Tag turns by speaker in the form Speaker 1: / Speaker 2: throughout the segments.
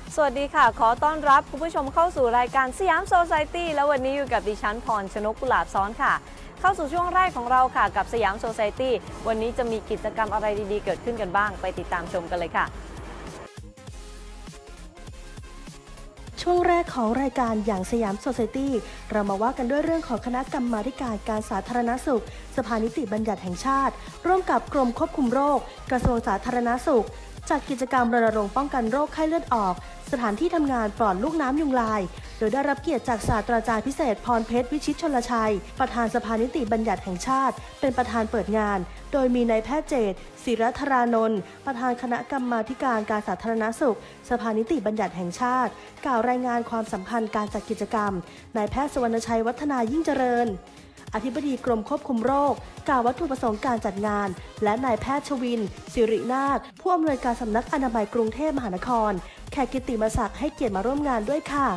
Speaker 1: สวัสดีค่ะขอต้อนรับคุณผู้ชมเข้าสู่รายการสยามโซไซตี้แล้ววันนี้อยู่กับดิฉันพรชนกกุหลาบซ้อนค่ะเข้าสู่ช่วงแรกของเราค่ะกับสยามโซไซตี้วันนี้จะมีกิจกรรมอะไรดีๆเกิดขึ้นกันบ้างไปติดตามชมกันเลยค่ะ
Speaker 2: ช่วงแรกของรายการอย่างสยามโซไซตี้เรามาว่ากันด้วยเรื่องของคณะกรรมาธิการการสาธารณสุขสภานิติบัญญัติแห่งชาติร่วมกับกรมควบคุมโรคกระทรวงสาธารณสุขจัดกิจกรรมรณรงค์ป้องกันโรคไข้เลือดออกสถานที่ทำงานปลอดลูกน้ำยุงลายโดยได้รับเกียรติจากศาสตราจารย์พิเศษพรเพชรวิชิตชลชัยประธานสภานิติบัญญัติแห่งชาติเป็นประธานเปิดงานโดยมีนายแพทย์เจตศิรธารานนท์ประธานคณะกรรมาธิการการสาธารณสุขสภานิติบัญญัติแห่งชาติกล่าวรายงานความสำคัญการจัดกิจกรรมนายแพทย์สุวรรณชัยวัฒนายิ่งเจริญอธิบดีกรมควบคุมโรคกล่าววัตถุประสงค์การจัดงานและนายแพทย์ชวินสิรินาถผู้อำนวยการสำนักอนามัยกรุงเทพมหานครแขกกิตติมศักดิ์ให้เกียรติมาร่วมงานด้วยค่ะ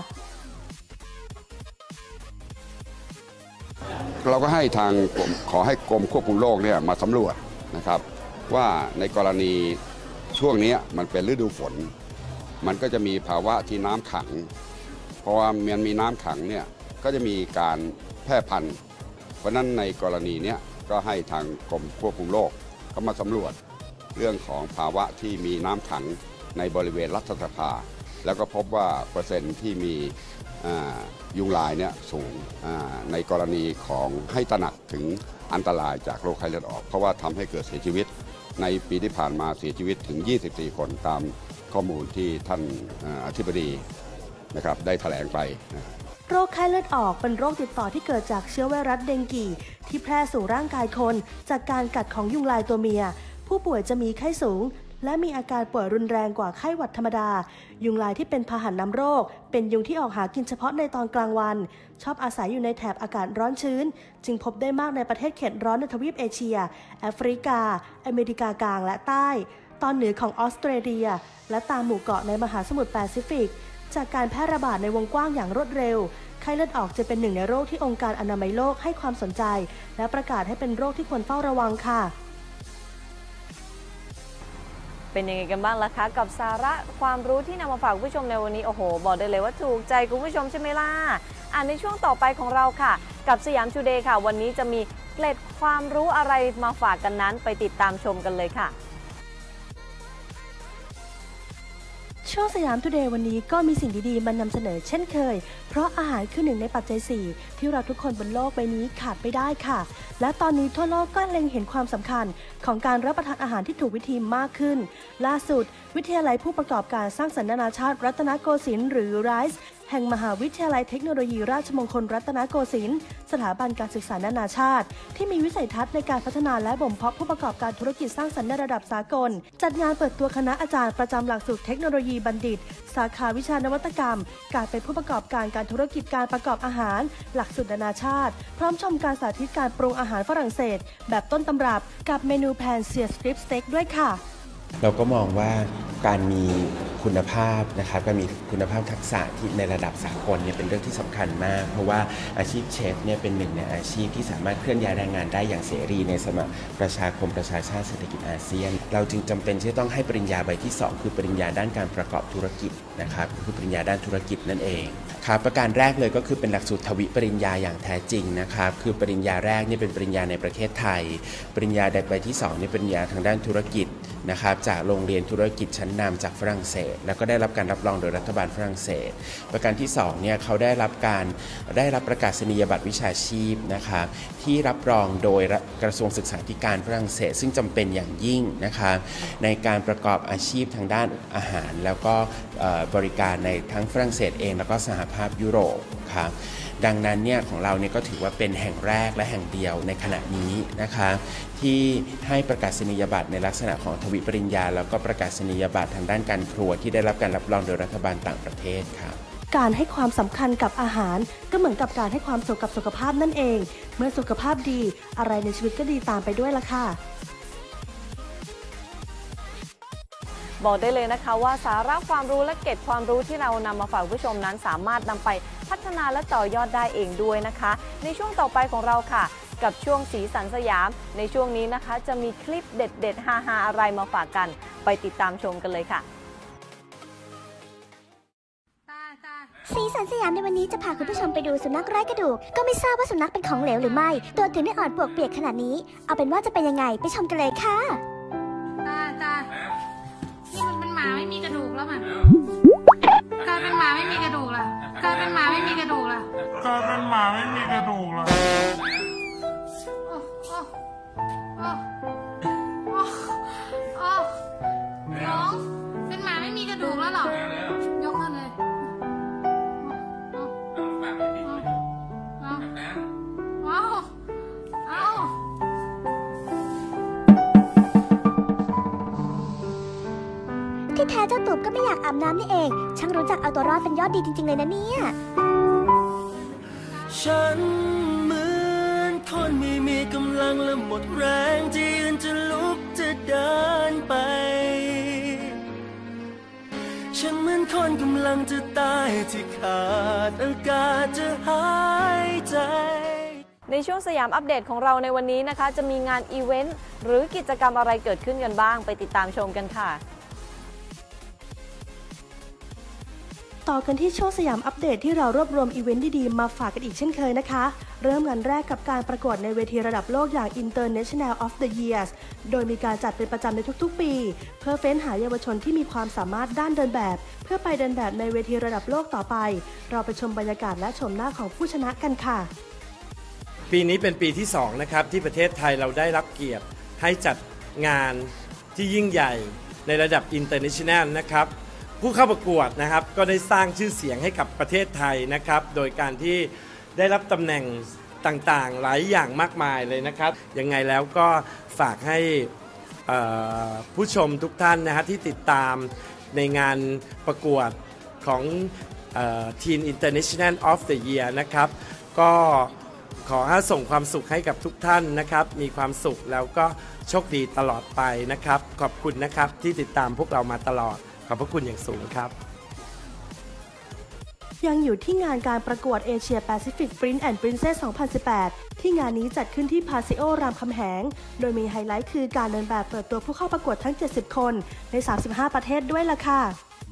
Speaker 3: เราก็ให้ทางขอให้กรมควบคุมโรคเนี่ยมาสำรวจนะครับว่าในกรณีช่วงนี้มันเป็นฤดูฝนมันก็จะมีภาวะที่น้ำขังเพราะว่ามันมีน้ำขังเนี่ยก็จะมีการแพร่พันธุ์เพราะนั้นในกรณีนี้ก็ให้ทางกรมควบคุมโรคเขามาสำรวจเรื่องของภาวะที่มีน้ำขังในบริเวณรัฐสภาแล้วก็พบว่าเปอร์เซ็นต์ที่มียุงลายเนี่ยสูงในกรณีของให้ตระหนักถึงอันตรายจากโรคไข้เลือดออกเพราะว่าทำให้เกิดเสียชีวิตในปีที่ผ่านมาเสียชีวิตถึง24คนตามข้อมูลที่ท่านอธิบดีนะครับได้แถลงไป
Speaker 2: โรคไข้เลือดออกเป็นโรคติดต่อที่เกิดจากเชื้อไวรัสเดงกีที่แพร่สู่ร่างกายคนจากการกัดของยุงลายตัวเมียผู้ป่วยจะมีไข้สูงและมีอาการป่วยรุนแรงกว่าไข้หวัดธรรมดายุงลายที่เป็นพาหะนำโรคเป็นยุงที่ออกหากินเฉพาะในตอนกลางวันชอบอาศัยอยู่ในแถบอากาศร้อนชื้นจึงพบได้มากในประเทศเขตร้อนในทวีปเอเชียแอฟริกาอเมริกากลางและใต้ตอนเหนือของออสเตรเลียและตามหมู่เกาะในมหาสมุทรแปซิฟิกจากการแพร่ระบาดในวงกว้างอย่างรวดเร็วไข้เลือดออกจะเป็นหนึ่งในโรคที่องค์การอนามัยโลกให้ความสนใจและประกาศให้เป็นโรคที่ควรเฝ้าระวังค่ะ
Speaker 1: เป็นยังไงกันบ้างล่ะคะกับสาระความรู้ที่นำมาฝากผู้ชมในวันนี้โอ้โหบอกได้เลยว่าถูกใจคุณผู้ชมใช่ไหมล่ะในช่วงต่อไปของเราค่ะกับสยามทูเดย์ค่ะวันนี้จะมีเกร็ดความรู้อะไรมาฝากกันนั้นไปติดตามชมกันเลยค่ะ
Speaker 2: ช่วงสยามทูเดย์วันนี้ก็มีสิ่งดีๆมานำเสนอเช่นเคยเพราะอาหารคือหนึ่งในปัจจัย4ที่เราทุกคนบนโลกใบนี้ขาดไม่ได้ค่ะและตอนนี้ทั่วโลกก็เล็งเห็นความสำคัญของการรับประทานอาหารที่ถูกวิธีมากขึ้นล่าสุดวิทยาลัยผู้ประกอบการสร้างสรรค์นานาชาติรัตนโกสินทร์หรือ RISE แห่งมหาวิทยาลัยเทคโนโลยีราชมงคลรัตนโกสินทร์สถาบันการศึกษานานาชาติที่มีวิสัยทัศน์ในการพัฒนาและบ่มเพาะผู้ประกอบการธุรกิจสร้างสรรค์ในระดับสากลจัดงานเปิดตัวคณะอาจารย์ประจำหลักสูตรเทคโนโลยีบัณฑิตสาขาวิชานวัตกรรมการเป็นผู้ประกอบการการธุรกิจการประกอบอาหารหลักสูตรนานาชาติพร้อมชมการสาธิตการปรุงอาหารฝรั่งเศสแบบต้นตำรับกับเมนูแพนเซียสตริปสเต็กด้วยค่ะ
Speaker 4: เราก็มองว่าการมีคุณภาพนะครับการมีคุณภาพทักษะที่ในระดับสากลเนี่ยเป็นเรื่องที่สำคัญมากเพราะว่าอาชีพเชฟเนี่ยเป็นหนึ่งในอาชีพที่สามารถเคลื่อนย้ายแรงงานได้อย่างเสรีในสมัครประชาคมประชาชาติเศรษฐกิจอาเซียนเราจึงจำเป็นที่ต้องให้ปริญญาใบที่2คือปริญญาด้านการประกอบธุรกิจนะครับคือปริญญาด้านธุรกิจนั่นเองครับประการแรกเลยก็คือเป็นหลักสูตรทวิปริญญาอย่างแท้จริงนะครับคือปริญญาแรกนี่เป็นปริญญาในประเทศไทยปริญญาใบที่2นี่ปริญญาทางด้านธุรกิจนะครับจากโรงเรียนธุรกิจชั้นนำจากฝรั่งเศสแล้วก็ได้รับการรับรองโดยรัฐบาลฝรั่งเศสประการที่2เนี่ยเขาได้รับประกาศนียบัตรวิชาชีพนะครับที่รับรองโดยกระทรวงศึกษาธิการฝรั่งเศสซึ่งจำเป็นอย่างยิ่งนะครับในการประกอบอาชีพทางด้านอาหารแล้วก็บริการในทั้งฝรั่งเศสเองแล้วก็สหภาพยุโรปครับดังนั้นเนี่ยของเราเนี่ยก็ถือว่าเป็นแห่งแรกและแห่งเดียวในขณะนี้นะคะที่ให้ประกาศนียบัตรในลักษณะของทวิปริญญาแล้วก็ประกาศนียบัตรทางด้านการครัวที่ได้รับการรับรองโดยรัฐบาลต่างประเทศครับ
Speaker 2: การให้ความสำคัญกับอาหารก็เหมือนกับการให้ความสุขกับสุขภาพนั่นเองเมื่อสุขภาพดีอะไรในชีวิตก็ดีตามไปด้วยล่ะค่ะ
Speaker 1: บอกได้เลยนะคะว่าสาระความรู้และเกร็ดความรู้ที่เรานำมาฝากผู้ชมนั้นสามารถนำไปพัฒนาและต่อยอดได้เองด้วยนะคะในช่วงต่อไปของเราค่ะกับช่วงสีสันสยามในช่วงนี้นะคะจะมีคลิปเด็ดๆฮาๆอะไรมาฝากกันไปติดตามชมกันเลยค่ะ
Speaker 5: สีสันสยามในวันนี้จะพาคุณผู้ชมไปดูสุนัขไร้กระดูกก็ไม่ทราบว่าสุนัขเป็นของเหลวหรือไม่ตัวถึงได้อ่อนปวกเปียกขนาดนี้เอาเป็นว่าจะเป็นยังไงไปชมกันเลยค่ะ
Speaker 6: ตานี่มันเป็นหมาไม่มีกระดูกแล้วมั้งกลายเป็นหมาไม่มีกระดูกละกลายเป็นหมาไม่มีกระดูกละกลายเป็นหมาไม่มีกระดูกละน้องเป็นหมาไม่มีกระดูกแล้วหรอยกขึ้นเลย
Speaker 5: ที่แท้เจ้าตูบก็ไม่อยากอาบน้ำนี่เองช่างรู้จักเอาตัวรอดเป็นยอดดีจริงๆเลยนะเนี่ย
Speaker 7: ฉันเหมือนคนไม่มีกำลังและหมดแรงจะยืนจะลุกจะเดินไปฉันเหมือนคนกำลังจะตายที่ขาดอากาศจะหายใจ
Speaker 1: ในช่วงสยามอัปเดตของเราในวันนี้นะคะจะมีงานอีเวนต์หรือกิจกรรมอะไรเกิดขึ้นกันบ้างไปติดตามชมกันค่ะ
Speaker 2: ต่อกันที่ช่วงสยามอัปเดตที่เรารวบรวมอีเวนต์ดีๆมาฝากกันอีกเช่นเคยนะคะเริ่มงานแรกกับการประกวดในเวทีระดับโลกอย่าง International of the Years โดยมีการจัดเป็นประจำในทุกๆปีเพื่อเฟ้นหาเยาวชนที่มีความสามารถด้านเดินแบบเพื่อไปเดินแบบในเวทีระดับโลกต่อไปเราไปชมบรรยากาศและชมหน้าของผู้ชนะกันค่ะ
Speaker 8: ปีนี้เป็นปีที่2นะครับที่ประเทศไทยเราได้รับเกียรติให้จัดงานที่ยิ่งใหญ่ในระดับ International นะครับผู้เข้าประกวดนะครับก็ได้สร้างชื่อเสียงให้กับประเทศไทยนะครับโดยการที่ได้รับตำแหน่งต่างๆหลายอย่างมากมายเลยนะครับยังไงแล้วก็ฝากให้ผู้ชมทุกท่านนะฮะที่ติดตามในงานประกวดของTeen International of the Year นะครับก็ขอให้ส่งความสุขให้กับทุกท่านนะครับมีความสุขแล้วก็โชคดีตลอดไปนะครับขอบคุณนะครับที่ติดตามพวกเรามาตลอดขอบพระคุณอย่างสูงครับ
Speaker 2: ยังอยู่ที่งานการประกวด Asia Pacific Prince and Princess 2018 ที่งานนี้จัดขึ้นที่พาซิโอรามคำแหงโดยมีไฮไลท์คือการเดินแบบเปิดตัวผู้เข้าประกวดทั้ง70คนใน35ประเทศด้วยล่ะค่ะ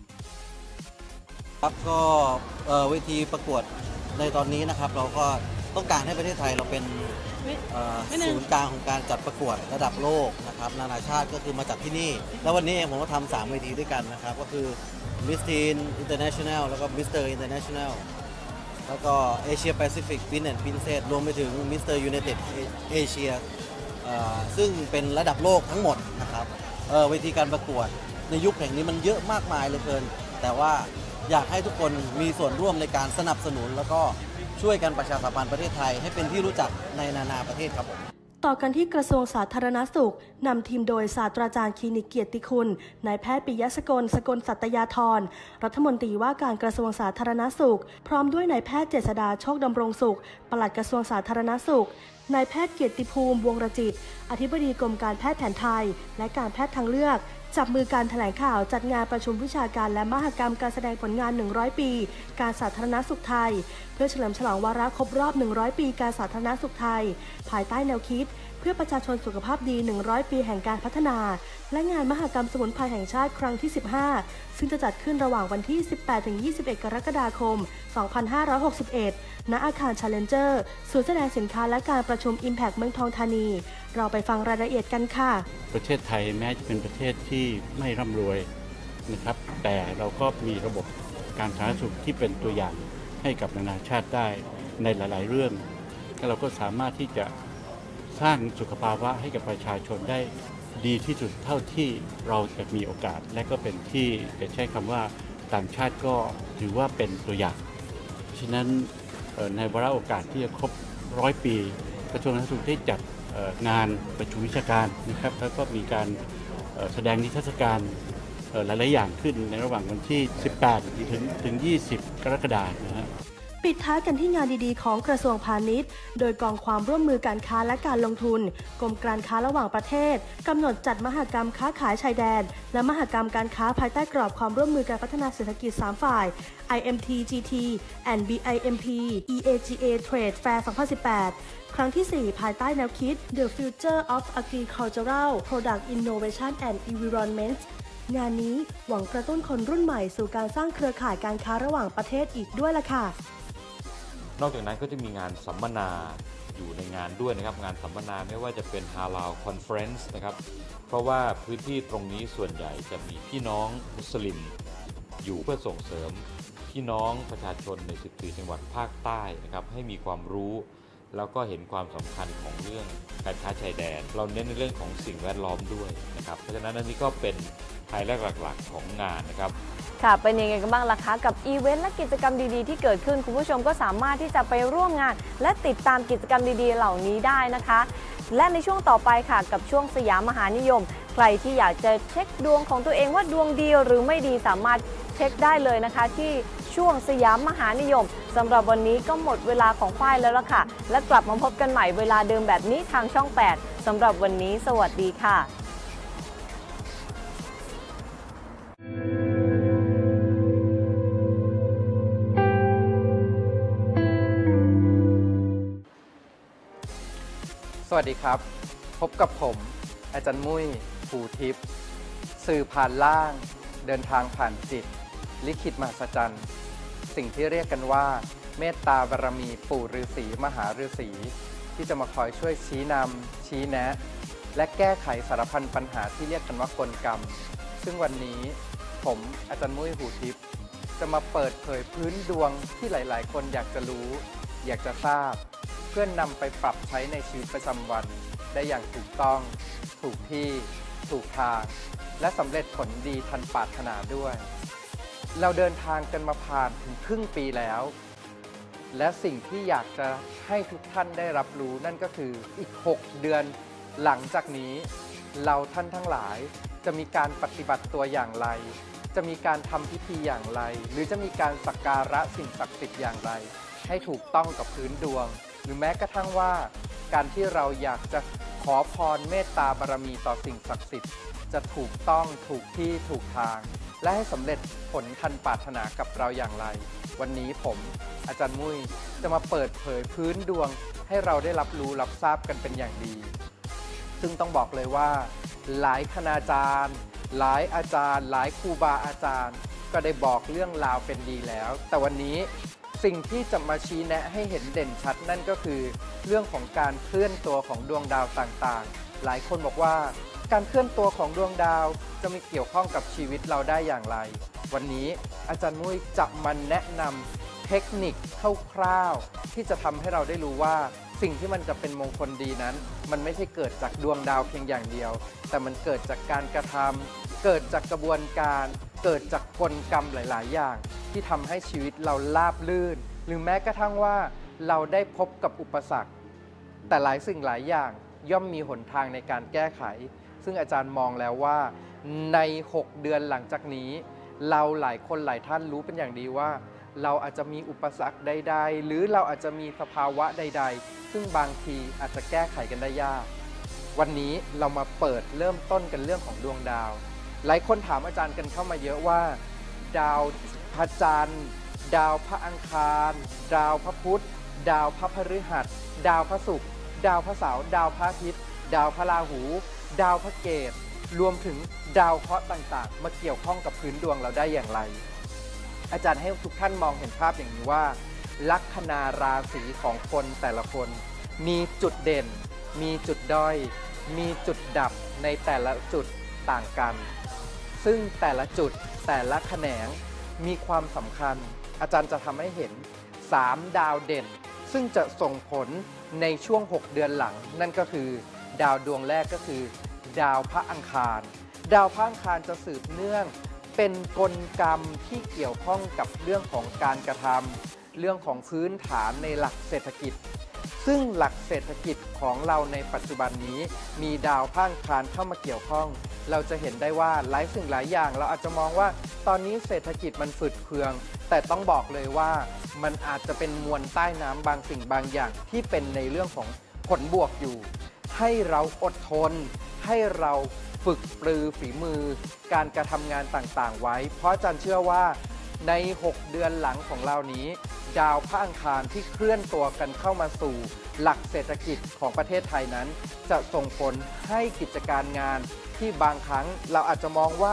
Speaker 9: ครับก็เวทีประกวดในตอนนี้นะครับเราก็ต้องการให้ประเทศไทยเราเป็นศูนย์กลางของการจัดประกวดระดับโลกนะครับนานาชาติก็คือมาจัดที่นี่แล้ววันนี้เองผมก็ทำ3เวทีด้วยกันนะครับก็คือ Miss Teen International แล้วก็ Mr. International แล้วก็ Asia Pacific Prince and Princess รวมไปถึง Mr. United Asia ซึ่งเป็นระดับโลกทั้งหมดนะครับเวทีการประกวดในยุคแห่งนี้มันเยอะมากมายเหลือเกินแต่ว่าอยากให้ทุกคนมีส่วนร่วมในการสนับสนุนแล้วก็ช่วยกันประชาสัมพันธ์ประเทศไทยให้เป็นที่รู้จักในนานาประเทศครับผม
Speaker 2: ต่อกันที่กระทรวงสาธารณสุขนำทีมโดยศาสตราจารย์คลินิกเกียรติคุณนายแพทย์ปิยะสกลสัตยาธรรัฐมนตรีว่าการกระทรวงสาธารณสุขพร้อมด้วยนายแพทย์เจษฎาโชคดำรงสุขปลัดกระทรวงสาธารณสุขนายแพทย์เกียรติภูมิวงศ์รจิตอธิบดีกรมการแพทย์แผนไทยและการแพทย์ทางเลือกจับมือการแถลงข่าวจัดงานประชุมวิชาการและมหกรรมการแสดงผลงาน100ปีการสาธารณสุขไทยเพื่อเฉลิมฉลองวาระครบรอบ100ปีการสาธารณสุขไทยภายใต้แนวคิดเพื่อประชาชนสุขภาพดี100ปีแห่งการพัฒนาและงานมหกรรมสมุนไพรแห่งชาติครั้งที่15ซึ่งจะจัดขึ้นระหว่างวันที่ 18-21 กรกฎาคม 2561 ณ อาคาร Challenger ศูนย์แสดงสินค้าและการประชุม Impact เมืองทองธานีเราไปฟังรายละเอียดกันค่ะ
Speaker 10: ประเทศไทยแม้จะเป็นประเทศที่ไม่ร่ำรวยนะครับแต่เราก็มีระบบการสาธารณสุขที่เป็นตัวอย่างให้กับนานาชาติได้ในหลายๆเรื่องและเราก็สามารถที่จะสร้างสุขภาวะให้กับประชาชนได้ดีที่สุดเท่าที่เราจะมีโอกาสและก็เป็นที่จะใช้คำว่าต่างชาติก็ถือว่าเป็นตัวอย่างฉะนั้นในวาระโอกาสที่จะครบ100 ปีกระทรวงสาธารณสุขได้จัดงานประชุมวิชาการนะครับแล้วก็มีการแสดงนิทรรศการหลายๆอย่างขึ้นในระหว่างวันที่ 18 ถึง 20 กรกฎาคมนะฮะ
Speaker 2: ปิดท้ายกันที่งานดีๆของกระทรวงพาณิชย์โดยกองความร่วมมือการค้าและการลงทุนกรมการค้าระหว่างประเทศกำหนดจัดมหกรรมค้าขายชายแดนและมหกรรมการค้าภายใต้กรอบความร่วมมือการพัฒนาเศรษฐกิจ3ฝ่าย IMT GT and BIMP EAGA Trade Fair 2018 ครั้งที่ 4 ภายใต้แนวคิด The Future of Agricultural Product Innovation and Environment งานนี้หวังกระตุ้นคนรุ่นใหม่สู่การสร้างเครือข่ายการค้าระหว่างประเทศอีกด้วยล่ะค่ะ
Speaker 11: นอกจากนั้นก็จะมีงานสัมมนาอยู่ในงานด้วยนะครับงานสัมมนาไม่ว่าจะเป็นฮาลาลคอนเฟอเรนซ์นะครับเพราะว่าพื้นที่ตรงนี้ส่วนใหญ่จะมีพี่น้องมุสลิมอยู่เพื่อส่งเสริมพี่น้องประชาชนใน14จังหวัดภาคใต้นะครับให้มีความรู้แล้วก็เห็นความสำคัญของเรื่องการค้าชายแดนเราเน้นในเรื่องของสิ่งแวดล้อมด้วยนะครับเพราะฉะนั้นอันนี้ก็เป็นไฮไลท์หลักๆของงานนะครับ
Speaker 1: ค่ะเป็นยังไงกันบ้างล่ะคะกับอีเวนต์และกิจกรรมดีๆที่เกิดขึ้นคุณผู้ชมก็สามารถที่จะไปร่วมงานและติดตามกิจกรรมดีๆเหล่านี้ได้นะคะและในช่วงต่อไปค่ะกับช่วงสยามมหานิยมใครที่อยากจะเช็คดวงของตัวเองว่าดวงดีหรือไม่ดีสามารถเช็คได้เลยนะคะที่ช่วงสยามมหานิยมสำหรับวันนี้ก็หมดเวลาของฝ้ายแล้วล่ะค่ะและกลับมาพบกันใหม่เวลาเดิมแบบนี้ทางช่อง 8สำหรับวันนี้สวัสดีค่ะ
Speaker 12: สวัสดีครับพบกับผมอาจารย์มุ้ยภูทิพย์สื่อผ่านล่างเดินทางผ่านจิตลิขิตมหัศจรรย์สิ่งที่เรียกกันว่าเมตตาบารมีปู่ฤาษีมหาฤาษีที่จะมาคอยช่วยชี้นำชี้แนะและแก้ไขสารพันปัญหาที่เรียกกันว่ากลกรรมซึ่งวันนี้ผมอาจารย์มุ้ยภูทิพย์จะมาเปิดเผยพื้นดวงที่หลายๆคนอยากจะรู้อยากจะทราบเพื่อนนำไปปรับใช้ในชีวิตประจำวันได้อย่างถูกต้องถูกที่ถูกทางและสำเร็จผลดีทันปรารถนาด้วยเราเดินทางกันมาผ่านถึงครึ่งปีแล้วและสิ่งที่อยากจะให้ทุกท่านได้รับรู้นั่นก็คืออีก6 เดือนหลังจากนี้เราท่านทั้งหลายจะมีการปฏิบัติตัวอย่างไรจะมีการทำพิธีอย่างไรหรือจะมีการสักการะสิ่งศักดิ์สิทธิ์อย่างไรให้ถูกต้องกับพื้นดวงหรือแม้กระทั่งว่าการที่เราอยากจะขอพรเมตตาบารมีต่อสิ่งศักดิ์สิทธิ์จะถูกต้องถูกที่ถูกทางและให้สำเร็จผลทันปรารถนากับเราอย่างไรวันนี้ผมอาจารย์มุ้ยจะมาเปิดเผยพื้นดวงให้เราได้รับรู้รับทราบกันเป็นอย่างดีซึ่งต้องบอกเลยว่าหลายคณาจารย์หลายอาจารย์หลายครูบาอาจารย์ก็ได้บอกเรื่องราวเป็นดีแล้วแต่วันนี้สิ่งที่จะมาชี้แนะให้เห็นเด่นชัดนั่นก็คือเรื่องของการเคลื่อนตัวของดวงดาวต่างๆหลายคนบอกว่าการเคลื่อนตัวของดวงดาวจะมีเกี่ยวข้องกับชีวิตเราได้อย่างไรวันนี้อาจารย์มุ้ยจะมาแนะนำเทคนิคคร่าวๆที่จะทำให้เราได้รู้ว่าสิ่งที่มันจะเป็นมงคลดีนั้นมันไม่ใช่เกิดจากดวงดาวเพียงอย่างเดียวแต่มันเกิดจากการกระทำเกิดจากกระบวนการเกิดจากกลกรรมหลายๆอย่างที่ทำให้ชีวิตเราราบรื่นหรือแม้กระทั่งว่าเราได้พบกับอุปสรรคแต่หลายสิ่งหลายอย่างย่อมมีหนทางในการแก้ไขซึ่งอาจารย์มองแล้วว่าใน6 เดือนหลังจากนี้เราหลายคนหลายท่านรู้เป็นอย่างดีว่าเราอาจจะมีอุปสรรคใดๆหรือเราอาจจะมีสภาวะใดๆซึ่งบางทีอาจจะแก้ไขกันได้ยากวันนี้เรามาเปิดเริ่มต้นกันเรื่องของดวงดาวหลายคนถามอาจารย์กันเข้ามาเยอะว่าดาวพระจันทร์ดาวพระอังคารดาวพระพุธดาวพระพฤหัสดาวพระศุกร์ดาวพระเสาร์ดาวพระอาทิตย์ดาวพระราหูดาวพระเกตรวมถึงดาวเคราะห์ต่างๆมาเกี่ยวข้องกับพื้นดวงเราได้อย่างไรอาจารย์ให้ทุกท่านมองเห็นภาพอย่างนี้ว่าลัคนาราศีของคนแต่ละคนมีจุดเด่นมีจุดด้อยมีจุดดับในแต่ละจุดต่างกันซึ่งแต่ละจุดแต่ละแขนงมีความสำคัญอาจารย์จะทำให้เห็น3 ดาวเด่นซึ่งจะส่งผลในช่วง6 เดือนหลังนั่นก็คือดาวดวงแรกก็คือดาวพระอังคารดาวพระอังคารจะสืบเนื่องเป็นกลกรรมที่เกี่ยวข้องกับเรื่องของการกระทำเรื่องของพื้นฐานในหลักเศรษฐกิจซึ่งหลักเศรษฐกิจของเราในปัจจุบันนี้มีดาวพระอังคารเข้ามาเกี่ยวข้องเราจะเห็นได้ว่าหลายสิ่งหลายอย่างเราอาจจะมองว่าตอนนี้เศรษฐกิจมันฝืดเคืองแต่ต้องบอกเลยว่ามันอาจจะเป็นมวลใต้น้ำบางสิ่งบางอย่างที่เป็นในเรื่องของผลบวกอยู่ให้เราอดทนให้เราฝึกปรือฝีมือการกระทำงานต่างๆไว้เพราะอาจารย์เชื่อว่าใน6 เดือนหลังของเรานี้ดาวพระอังคารที่เคลื่อนตัวกันเข้ามาสู่หลักเศรษฐกิจของประเทศไทยนั้นจะส่งผลให้กิจการงานที่บางครั้งเราอาจจะมองว่า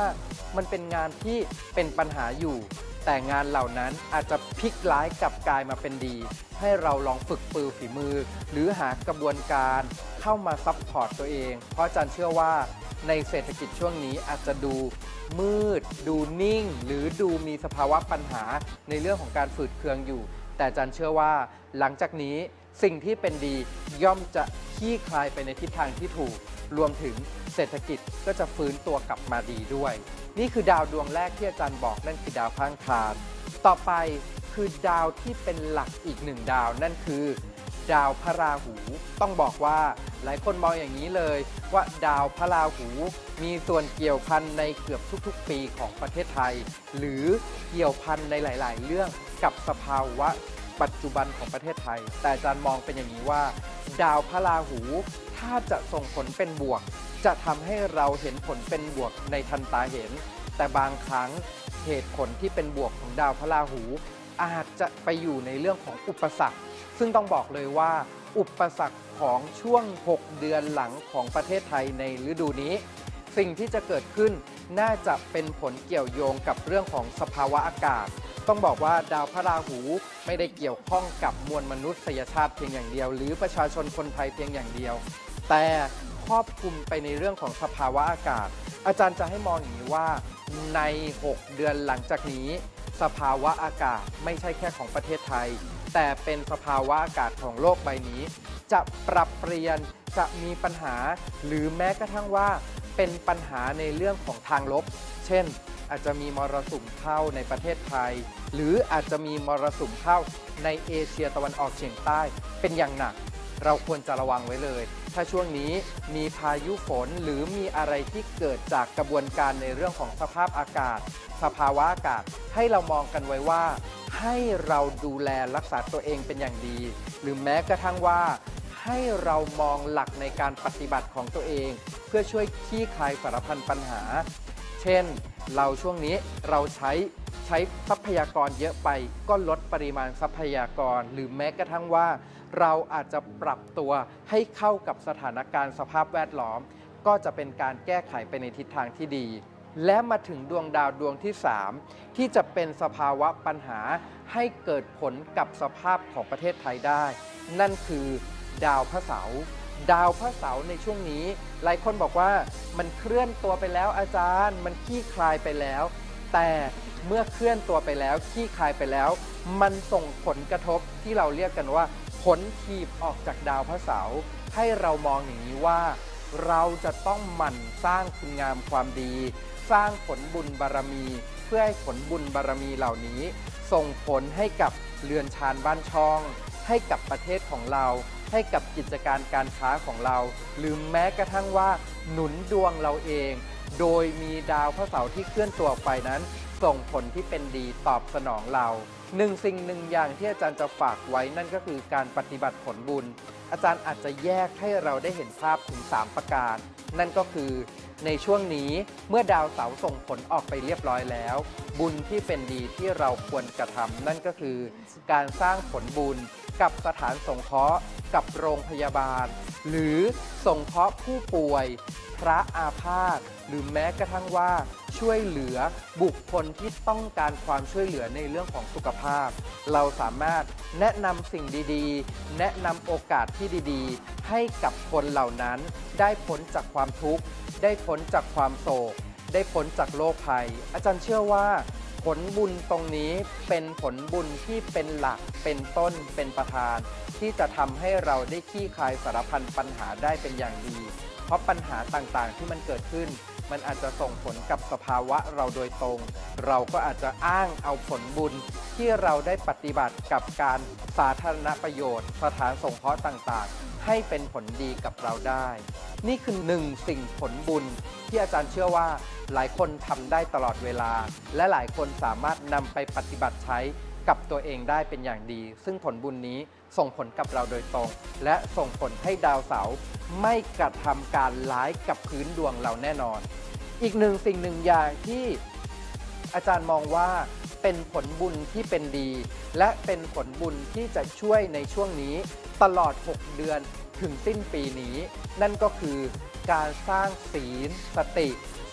Speaker 12: มันเป็นงานที่เป็นปัญหาอยู่แต่งานเหล่านั้นอาจจะพลิกร้ายกลับกลายมาเป็นดีให้เราลองฝึกปือฝีมือหรือหากระบวนการเข้ามาซัพพอร์ตตัวเองเพราะอาจารย์เชื่อว่าในเศรษฐกิจช่วงนี้อาจจะดูมืดดูนิ่งหรือดูมีสภาวะปัญหาในเรื่องของการฝืดเคืองอยู่แต่อาจารย์เชื่อว่าหลังจากนี้สิ่งที่เป็นดีย่อมจะคลี่คลายไปในทิศทางที่ถูกรวมถึงเศรษฐกิจก็จะฟื้นตัวกลับมาดีด้วยนี่คือดาวดวงแรกที่อาจารย์บอกนั่นคือดาวพฤหัสต่อไปคือดาวที่เป็นหลักอีกหนึ่งดาวนั่นคือดาวพระราหูต้องบอกว่าหลายคนมองอย่างนี้เลยว่าดาวพระราหูมีส่วนเกี่ยวพันในเกือบทุกๆปีของประเทศไทยหรือเกี่ยวพันในหลายๆเรื่องกับสภาวะปัจจุบันของประเทศไทยแต่อาจารย์มองเป็นอย่างนี้ว่าดาวพระราหูถ้าจะส่งผลเป็นบวกจะทำให้เราเห็นผลเป็นบวกในทันตาเห็นแต่บางครั้งเหตุผลที่เป็นบวกของดาวพระราหูอาจจะไปอยู่ในเรื่องของอุปสรรคซึ่งต้องบอกเลยว่าอุปสรรคของช่วง6 เดือนหลังของประเทศไทยในฤดูนี้สิ่งที่จะเกิดขึ้นน่าจะเป็นผลเกี่ยวโยงกับเรื่องของสภาวะอากาศต้องบอกว่าดาวพระราหูไม่ได้เกี่ยวข้องกับมวลมนุษยชาติเพียงอย่างเดียวหรือประชาชนคนไทยเพียงอย่างเดียวแต่ครอบคลุมไปในเรื่องของสภาวะอากาศอาจารย์จะให้มองอย่างนี้ว่าใน6 เดือนหลังจากนี้สภาวะอากาศไม่ใช่แค่ของประเทศไทยแต่เป็นสภาวะอากาศของโลกใบนี้จะปรับเปลี่ยนจะมีปัญหาหรือแม้กระทั่งว่าเป็นปัญหาในเรื่องของทางลบเช่นอาจจะมีมรสุมเข้าในประเทศไทยหรืออาจจะมีมรสุมเข้าในเอเชียตะวันออกเฉียงใต้เป็นอย่างหนักเราควรจะระวังไว้เลยถ้าช่วงนี้มีพายุฝนหรือมีอะไรที่เกิดจากกระบวนการในเรื่องของสภาพอากาศสภาวะอากาศให้เรามองกันไว้ว่าให้เราดูแลรักษาตัวเองเป็นอย่างดีหรือแม้กระทั่งว่าให้เรามองหลักในการปฏิบัติของตัวเองเพื่อช่วยคลี่คลายสารพันปัญหาเช่นเราช่วงนี้เราใช้ทรัพยากรเยอะไปก็ลดปริมาณทรัพยากรหรือแม้กระทั่งว่าเราอาจจะปรับตัวให้เข้ากับสถานการณ์สภาพแวดล้อมก็จะเป็นการแก้ไขไปในทิศทางที่ดีและมาถึงดวงดาวดวงที่3ที่จะเป็นสภาวะปัญหาให้เกิดผลกับสภาพของประเทศไทยได้นั่นคือดาวพระเสาร์ดาวพระเสาร์ในช่วงนี้หลายคนบอกว่ามันเคลื่อนตัวไปแล้วอาจารย์มันคลี่คลายไปแล้วแต่เมื่อเคลื่อนตัวไปแล้วคลี่คลายไปแล้วมันส่งผลกระทบที่เราเรียกกันว่าผลถีบออกจากดาวพระเสาร์ให้เรามองอย่างนี้ว่าเราจะต้องหมั่นสร้างคุณงามความดีสร้างผลบุญบารมีเพื่อให้ผลบุญบารมีเหล่านี้ส่งผลให้กับเรือนชานบ้านช่องให้กับประเทศของเราให้กับกิจการการค้าของเราหรือแม้กระทั่งว่าหนุนดวงเราเองโดยมีดาวพระเสาร์ที่เคลื่อนตัวไปนั้นส่งผลที่เป็นดีตอบสนองเราสิ่งหนึ่งอย่างที่อาจารย์จะฝากไว้นั่นก็คือการปฏิบัติผลบุญอาจารย์อาจจะแยกให้เราได้เห็นภาพถึง3ประการนั่นก็คือในช่วงนี้เมื่อดาวเสาร์ส่งผลออกไปเรียบร้อยแล้วบุญที่เป็นดีที่เราควรกระทำนั่นก็คือการสร้างผลบุญกับสถานสงเคราะห์กับโรงพยาบาลหรือสงเคราะห์ผู้ป่วยพระอาพาธหรือแม้กระทั่งว่าช่วยเหลือบุคคลที่ต้องการความช่วยเหลือในเรื่องของสุขภาพเราสามารถแนะนำสิ่งดีๆแนะนำโอกาสที่ดีๆให้กับคนเหล่านั้นได้พ้นจากความทุกข์ได้พ้นจากความโศกได้พ้นจากโรคภัยอาจารย์เชื่อว่าผลบุญตรงนี้เป็นผลบุญที่เป็นหลักเป็นต้นเป็นประธานที่จะทำให้เราได้คลี่คลายสารพันปัญหาได้เป็นอย่างดีเพราะปัญหาต่างๆที่มันเกิดขึ้นมันอาจจะส่งผลกับสภาวะเราโดยตรงเราก็อาจจะอ้างเอาผลบุญที่เราได้ปฏิบัติกับการสาธารณประโยชน์สถานสงเคราะห์ต่างๆให้เป็นผลดีกับเราได้นี่คือสิ่งผลบุญที่อาจารย์เชื่อว่าหลายคนทำได้ตลอดเวลาและหลายคนสามารถนำไปปฏิบัติใช้กับตัวเองได้เป็นอย่างดีซึ่งผลบุญนี้ส่งผลกับเราโดยตรงและส่งผลให้ดาวเสาร์ไม่กระทำการร้ายกับพื้นดวงเราแน่นอนอีกสิ่งหนึ่งอย่างที่อาจารย์มองว่าเป็นผลบุญที่เป็นดีและเป็นผลบุญที่จะช่วยในช่วงนี้ตลอด6 เดือนถึงสิ้นปีนี้นั่นก็คือการสร้างศีลสติส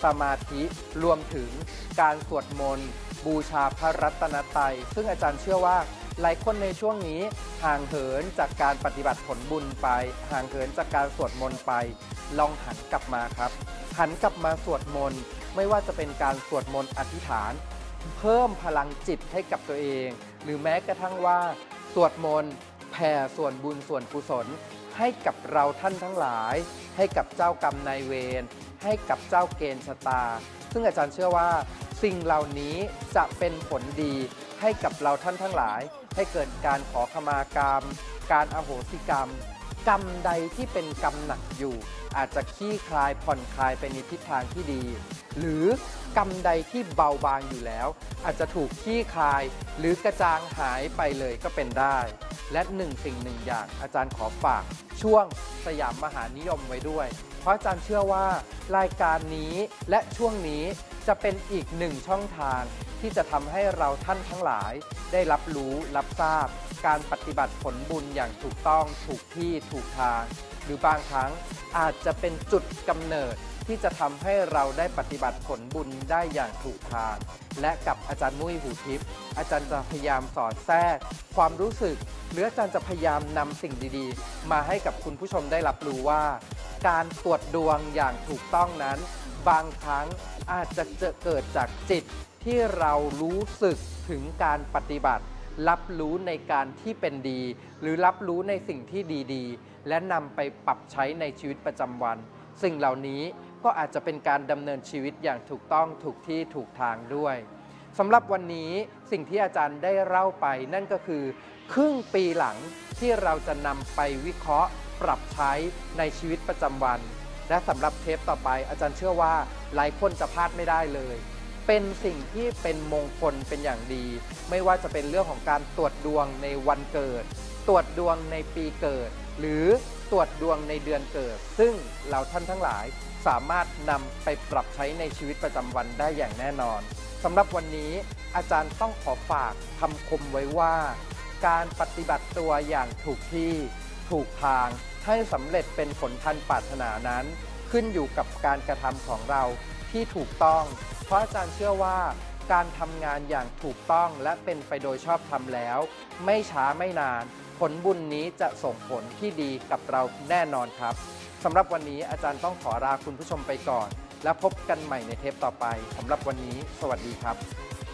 Speaker 12: สมาธิรวมถึงการสวดมนต์บูชาพระรัตนตรัยซึ่งอาจารย์เชื่อว่าหลายคนในช่วงนี้ห่างเหินจากการปฏิบัติผลบุญไปห่างเหินจากการสวดมนต์ไปลองหันกลับมาครับหันกลับมาสวดมนต์ไม่ว่าจะเป็นการสวดมนต์อธิษฐานเพิ่มพลังจิตให้กับตัวเองหรือแม้กระทั่งว่าสวดมนต์แผ่ส่วนบุญส่วนกุศลให้กับเราท่านทั้งหลายให้กับเจ้ากรรมนายเวรให้กับเจ้าเกณฑ์ชะตาซึ่งอาจารย์เชื่อว่าสิ่งเหล่านี้จะเป็นผลดีให้กับเราท่านทั้งหลายให้เกิดการขอขมากรรมการอโหสิกรรมกรรมใดที่เป็นกรรมหนักอยู่อาจจะคลี่คลายผ่อนคลายไปในทิศทางที่ดีหรือกรรมใดที่เบาบางอยู่แล้วอาจจะถูกคลี่คลายหรือกระจางหายไปเลยก็เป็นได้และหนึ่งสิ่งหนึ่งอย่างอาจารย์ขอฝากช่วงสยามมหานิยมไว้ด้วยเพราะอาจารย์เชื่อว่ารายการนี้และช่วงนี้จะเป็นอีกหนึ่งช่องทางที่จะทำให้เราท่านทั้งหลายได้รับรู้รับทราบการปฏิบัติผลบุญอย่างถูกต้องถูกที่ถูกทางหรือบางครั้งอาจจะเป็นจุดกำเนิดที่จะทำให้เราได้ปฏิบัติผลบุญได้อย่างถูกทางและกับอาจารย์มุ้ยหูทิพย์อาจารย์จะพยายามสอดแทรกความรู้สึกหรืออาจารย์จะพยายามนำสิ่งดีๆมาให้กับคุณผู้ชมได้รับรู้ว่าการตรวจดวงอย่างถูกต้องนั้นบางครั้งอาจจะเกิดจากจิตที่เรารู้สึกถึงการปฏิบัติรับรู้ในการที่เป็นดีหรือรับรู้ในสิ่งที่ดีๆและนำไปปรับใช้ในชีวิตประจำวันสิ่งเหล่านี้ก็อาจจะเป็นการดำเนินชีวิตอย่างถูกต้องถูกที่ถูกทางด้วยสำหรับวันนี้สิ่งที่อาจารย์ได้เล่าไปนั่นก็คือครึ่งปีหลังที่เราจะนำไปวิเคราะห์ปรับใช้ในชีวิตประจำวันและสำหรับเทปต่อไปอาจารย์เชื่อว่าหลายคนจะพลาดไม่ได้เลยเป็นสิ่งที่เป็นมงคลเป็นอย่างดีไม่ว่าจะเป็นเรื่องของการตรวจดวงในวันเกิดตรวจดวงในปีเกิดหรือตรวจดวงในเดือนเกิดซึ่งเราท่านทั้งหลายสามารถนำไปปรับใช้ในชีวิตประจำวันได้อย่างแน่นอนสำหรับวันนี้อาจารย์ต้องขอฝากคำคมไว้ว่าการปฏิบัติตัวอย่างถูกที่ถูกทางให้สำเร็จเป็นผลทันปรารถนานั้นขึ้นอยู่กับการกระทำของเราที่ถูกต้องเพราะอาจารย์เชื่อว่าการทำงานอย่างถูกต้องและเป็นไปโดยชอบธรรมแล้วไม่ช้าไม่นานผลบุญนี้จะส่งผลที่ดีกับเราแน่นอนครับสำหรับวันนี้อาจารย์ต้องขอลาคุณผู้ชมไปก่อนและพบกันใหม่ในเทปต่อไปสำหรับวันนี้สวัสดีครับ